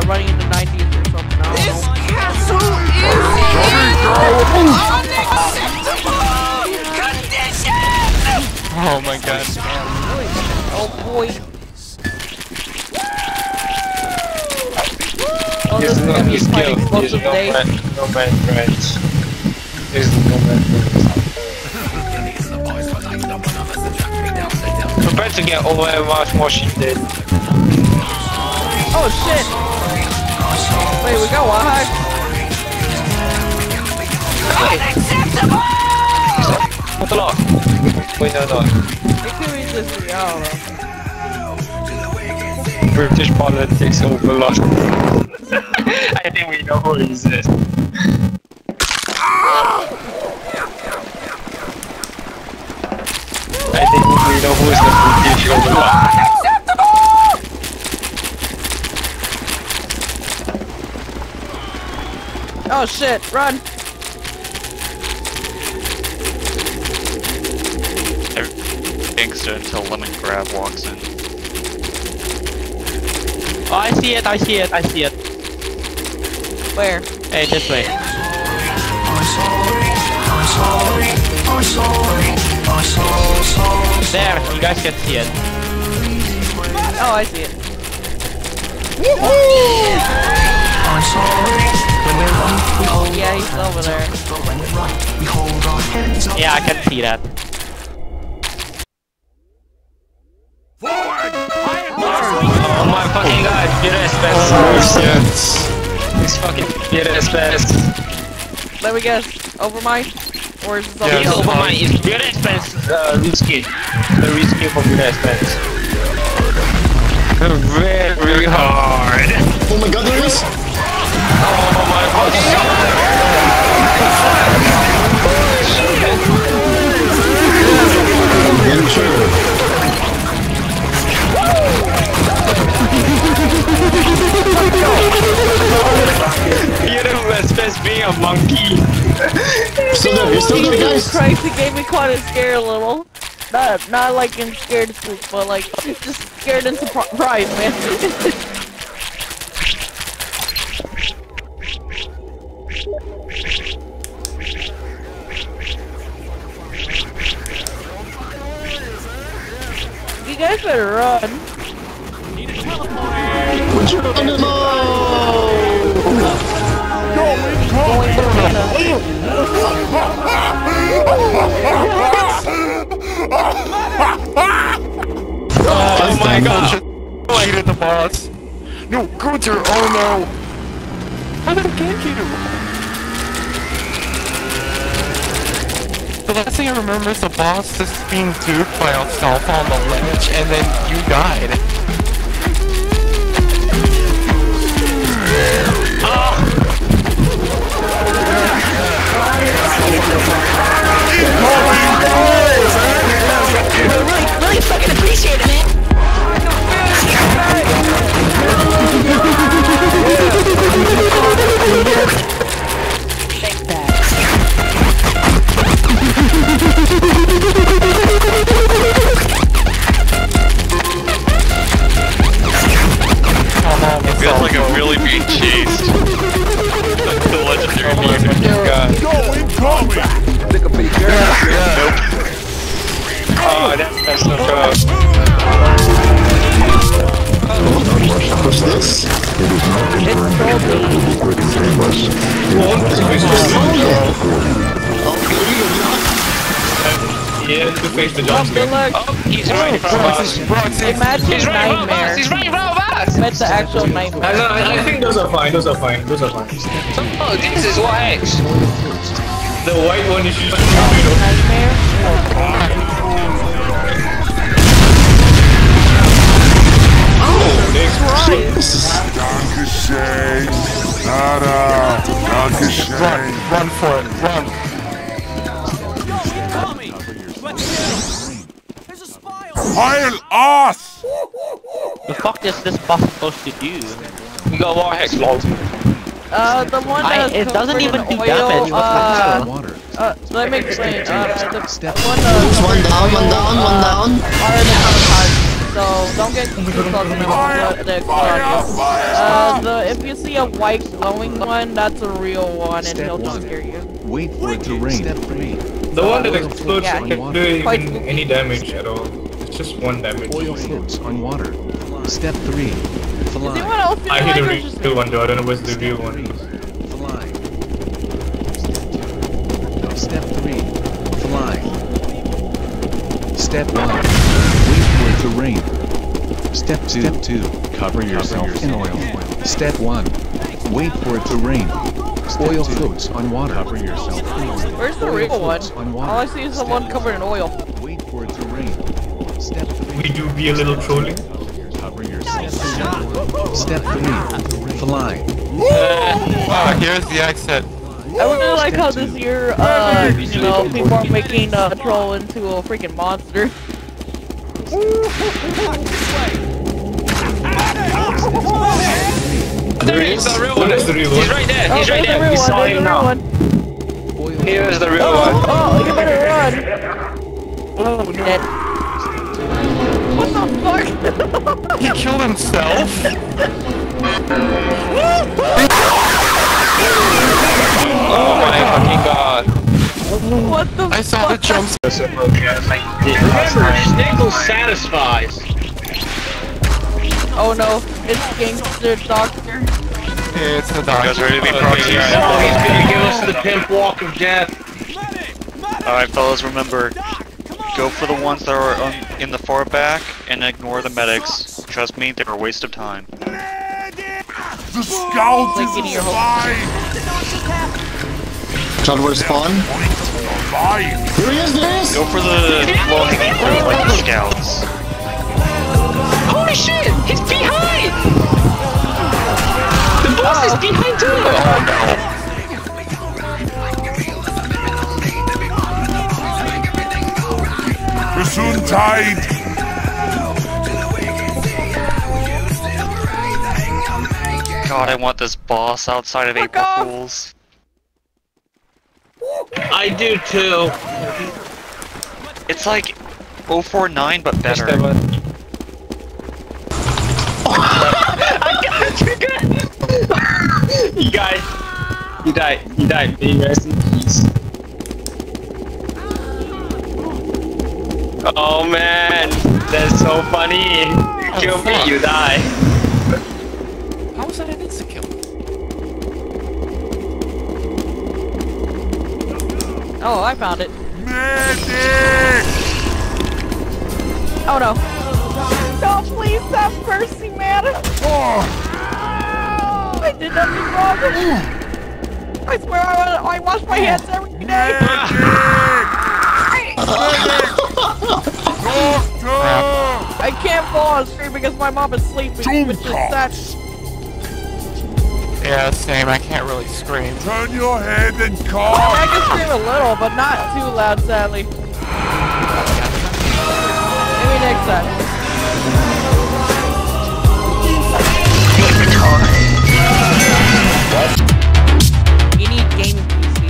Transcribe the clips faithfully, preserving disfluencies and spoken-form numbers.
running in the nineties or something. I This don't know. castle is in unacceptable condition! Oh my god. Oh boy. Oh, this is gonna be quite explosive day. No man friends. There's no man friends. Compared to get over much more shit did. Oh shit! Wait, we got what? Unacceptable! What the lock? Wait, no, no. It could be just, I don't know. British politics overload. I think we know who is this. I think we know who is the British overlord. Oh shit, run! Gangster until Lemon Crab walks in. Oh, I see it, I see it, I see it. Where? Hey, this way. There, you guys can see it. Oh, I see it. Yeah, he's over there. Yeah, I can see that. Oh my fucking god, get a space. This fucking get a space. Let me guess. Overmind? Or is it something Yeah, else? Overmind is get a space. Uh, risky. The risky for get a space. Very hard. Oh my god, there is! Oh my fucking god. Get him as best being a monkey. Still there, you're still there, guys! Christ, it gave me quite a scare a little. Not, not like in scared spook, but like just scared and surprised, man. You guys better run. Animal! Oh my god. I hit the boss. No, Gunther, oh no. How did I get you? The last thing I remember is the boss just being duped by itself on the ledge, and then you died. Oh. Really, really fucking appreciate it, man. Take that. It feels like I'm really being chased. Like the legendary music. God. Nope. Oh, that, that's no joke. What's this? Yeah, to face the jump scare. Oh, he's right in front of us. Imagine He's right in front of nightmare. us. He's right in front of us. That's the actual nightmare. I, know, I, I think those are fine, those are fine, those are fine. Oh, this is what X. The white one is usually Nightmare? Run, run for it, run. Pile ass! The fuck is this boss supposed to do? We got war hex lol. Uh, the one I, that's it doesn't covered even in do oil, damage, what the uh, hell? uh, let me explain, uh, the one, uh, One down, one down, one down. are the kamikaze, so don't get too close to me. The, the, uh, the, if you see a white glowing one, that's a real one, and he'll just scare you. Wait for it to rain. The one that explodes Yeah. can't do even any damage at all. It's just one damage. Oil floats on water. Step three. Is Fly. anyone else I feeling hit like a or just real one though, I don't know what's the real one. Fly. Step three. Fly. Step one. Wait for it to rain. Step two. Step two. Cover yourself in oil. Step one. Wait for it to rain. Oil floats on water. Cover yourself in oil. Where's the real one? All I see is the one covered in oil. Wait for it to rain. Step three. We do be a little trolling. Cover yourself. Step three. Fly. Oh, here's the exit. I really like how this year, uh, you know, people are making uh, Troll into a freaking monster. There he is, the real one. What is the real one? He's right there. Oh, He's right there's the there. real We one, saw there's him the real now. one. Here's the real Oh, one. oh, you better run. Oh, dead. What the fuck? He killed himself? Oh my fucking god. What the I saw the jump. Remember, Snickle satisfies. Oh no, it's Gangsta Doctor. It's the doctor. guys ready to be Okay, proxies? yeah, he's gonna give us the pimp walk of death. Alright fellas, remember, go for the ones that are on, in the far back, and ignore the medics. Trust me, they're a waste of time. The scout Like is getting your alive! Try to respawn. Alive! Here he is, there he is! Go for the low-hanging fruit like the scouts. Holy shit! He's behind! The boss is behind too! We're soon tied! God, I want this boss outside of April Fools. I do too. It's like oh four nine, but better. You guys, you died, you died. May you rest in peace. Oh man, that's so funny. Kill me, you die. How was that an insta-kill? Oh, I found it. Medic! Oh no. No, please have mercy, man. Oh! I did nothing wrong. I swear I, I wash my hands every day. Medic! Doctor! I can't fall on stream because my mom is sleeping, which is sad. Yeah, same. I can't really scream. Turn your head and I cough! can scream a little, but not too loud, sadly. Maybe next time. You need gaming P C.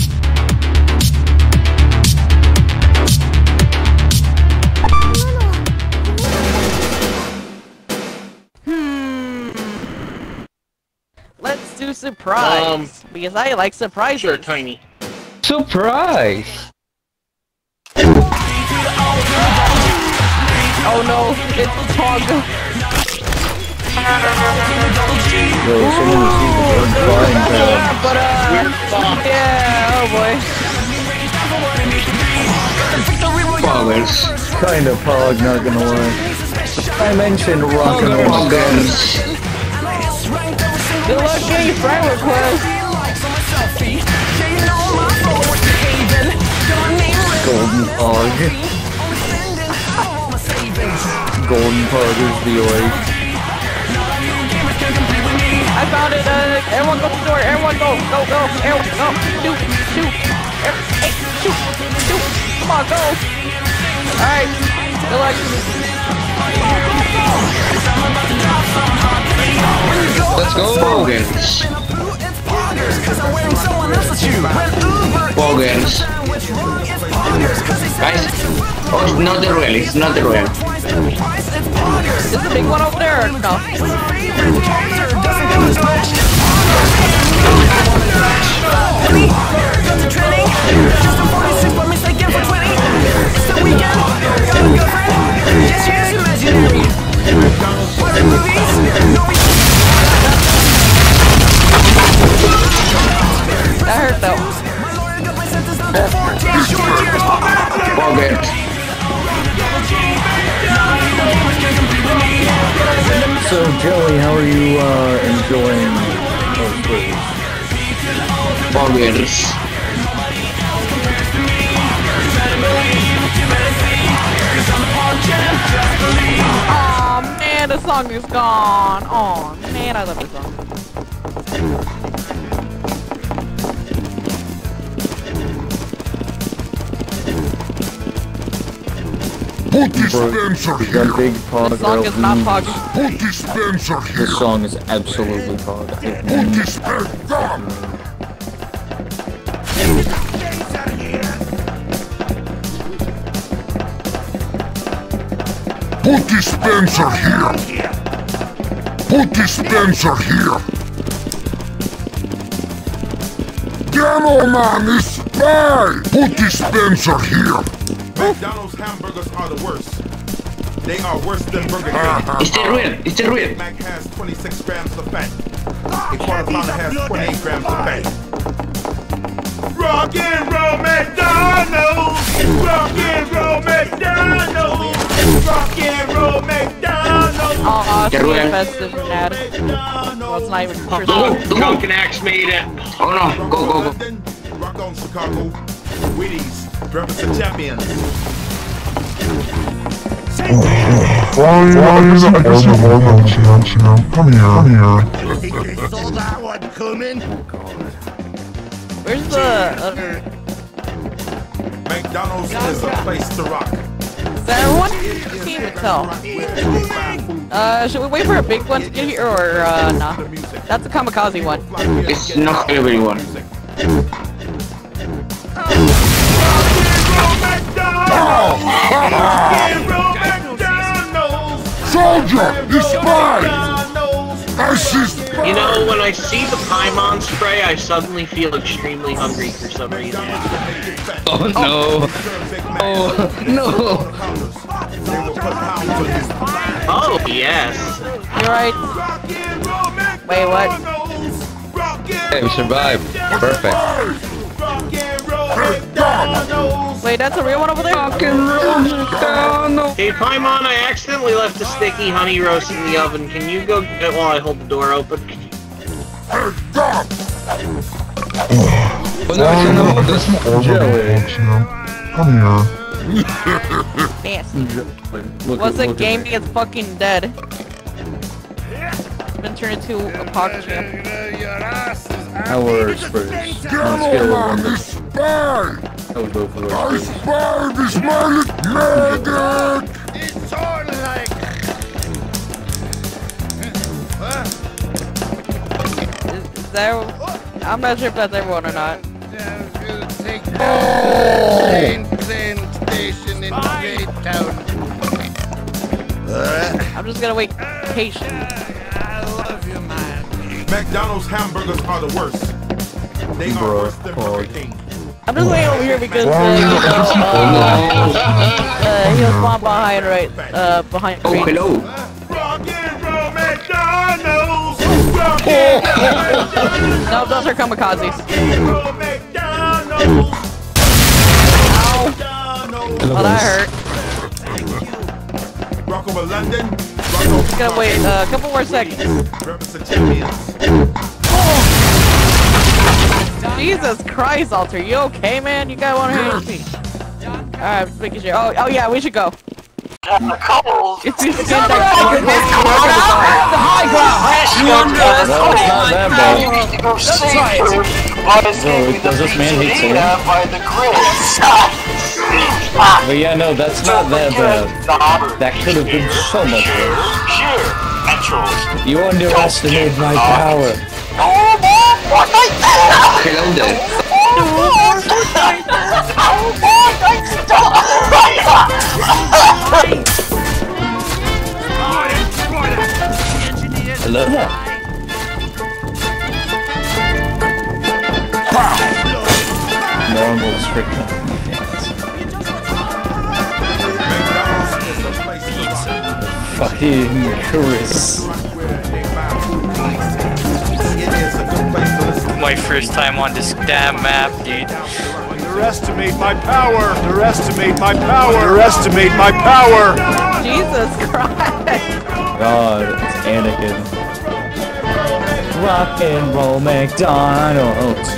Hmm. Let's do surprise. Um, because I like surprises. Sure, Tiny. Surprise! Oh no, it's Tonga. But uh, yeah, oh boy. Poggers. Kinda pog, not gonna lie. I mentioned rock and roll guns. Good luck getting friend request. Golden pog. Golden pog is the way. I found it, uh, everyone go to the door, everyone go, go, go, everyone go, shoot, shoot, every, hey, shoot, shoot, come on, go. Alright, good luck. Let's go! Bogans. Bogans. Guys, oh, it's not the real, it's not the real. or no? That hurt though. So, Joey, how are you uh, enjoying those plays? Boggers. Oh man, the song is gone. Oh man, I love this song. Put dispenser We here. got big pog. This song is not pog. Put dispenser here. This song is absolutely pog. Put dispenser. Put dispenser here. Put dispenser here. Demo man is spy. Put dispenser here. McDonald's hamburgers are the worst. They are worse than Burger King. It's the real. It's the real. Big Mac has twenty-six grams of fat. A quarter pounder has twenty-eight grams of fat. Rock and roll McDonald's. Rock and roll McDonald's. Rock and roll McDonald's. Aw, C F S is mad. Well, it's not even Christmas. Oh, the Falcon Axe made it. Oh no, go, go, go. Rock on Chicago. Wheaties. Represent champions. Why, why is it? I guess you're welcome, champ, champ. Come here, come here. Saw that one coming. Where's the other? McDonald's is a place to rock. Is that everyone? I can't even tell. Uh, should we wait for a big one to get here or uh, nah? That's a kamikaze one. It's not everyone. Soldier, you spy! I see spy! You know, when I see the Paimon spray, I suddenly feel extremely hungry for some reason. Oh no! Oh no! Oh, yes! You're right. Wait, what? Hey, we survived. Perfect. Wait, that's a real one over there? Hey, Paimon, I accidentally left a sticky honey roast in the oven. Can you go get it while I hold the door open? Oh no, I shouldn't have hold this. Come here. Nasty. What's a game gets fucking dead? Been turned into a pocket champ. Our spurs. On a scale of one to spy! I would go for those I spurs. spy this magic medic! It's all like. Is, is that? I'm not sure if that's everyone or not. I'm just gonna wait patient. McDonald's hamburgers are the worst. They are worse than Burger King. I'm just waiting over here because uh, you know, uh, uh, he'll spawn behind right, uh, behind. Oh, hello. Rock and roll McDonald's. Rock and roll No, those are kamikazes. McDonald's. Ow! Oh, that hurt. Rock over London. Just gotta wait uh, a couple more seconds. Represent champions. Jesus Christ, Alter, you okay, man? You got one hundred H P. Alright, just making sure. Oh, oh yeah, we should go. Cold. It's the skin that The high ground. No, it's not that bad. To go save her by escaping does this man hate sword? by the grid. But yeah, no, that's not that bad. That could have been so much worse. Sure, Metros. You underestimate my power. Oh, Fortnite! Hello there. I love that. Normal strict. Fucking Chris. My first time on this damn map, dude. Underestimate my power! Underestimate my power! Underestimate my power! Jesus Christ! God, it's Anakin. Rock and roll McDonald's.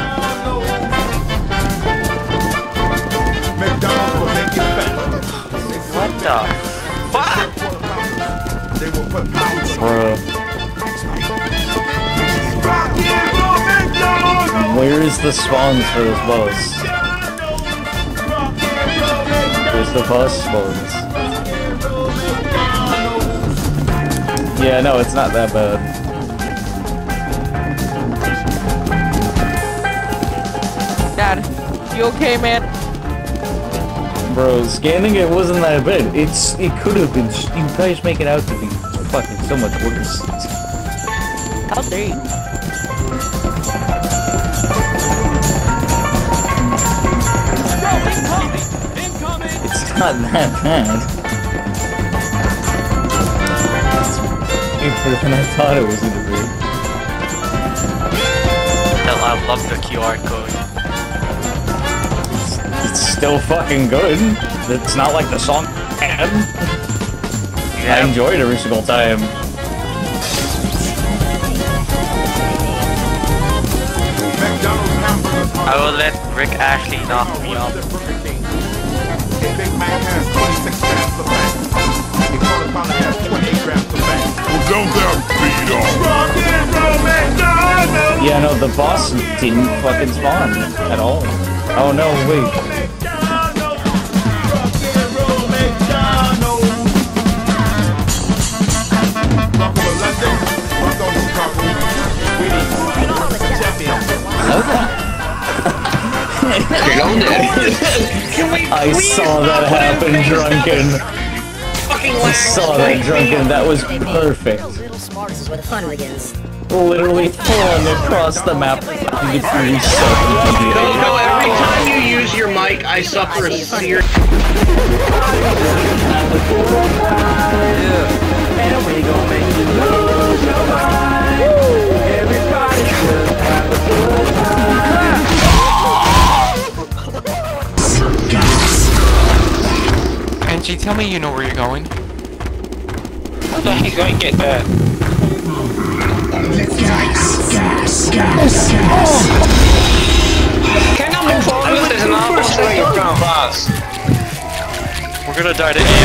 McDonald's will make it better. What the fuck? They will put power. Bruh. Where is the spawns for this boss? Where's the boss spawns? Yeah, no, it's not that bad. Dad, you okay, man? Bro, scanning it wasn't that bad. It's it could have been. You guys make it out to be fucking so much worse. How dare you? It's not that bad. It's better than I thought it was gonna be. Hell, I love the Q R code. It's still fucking good. It's not like the song bad. Yeah. I enjoyed every single time. I will let Rick Ashley knock me off. A big man has twenty-six grams of fat. A quarter pounder has twenty-eight grams of fat. Well, don't that beat off? Rock and roll McDonald's! Yeah, no, the boss didn't fucking spawn at all. Oh no, wait. I saw that happen, Drunken. I saw that, Drunken. That was perfect. Little smarts is where the fun begins. Literally falling across the map. You get three seconds. No, every time you use your mic, I suffer a serious. And we gon' make you lose your mind. Everybody should have a good time. Angie, tell me you know where you're going. How the heck do I get that? Gas, gas, gas, gas. Can I move forward? There's an almost right in front of us. We're gonna die to aim.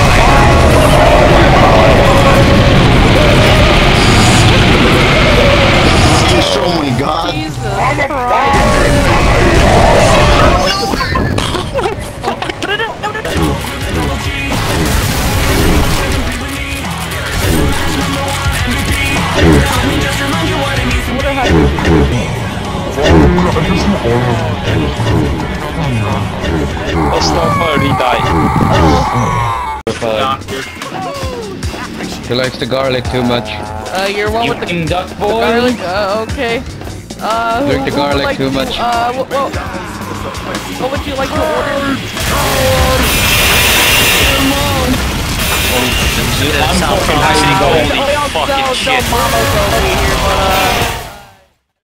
Oh my god. It's not already died. He likes the garlic too much. Uh, you're one You with the, fucking duck the boy. garlic? Uh, okay. Uh, You who, like the who garlic would like too to, much. Uh, what, what, what would you like to order? I'm fucking Holy Don't, fucking don't shit. mama's over here, but, uh,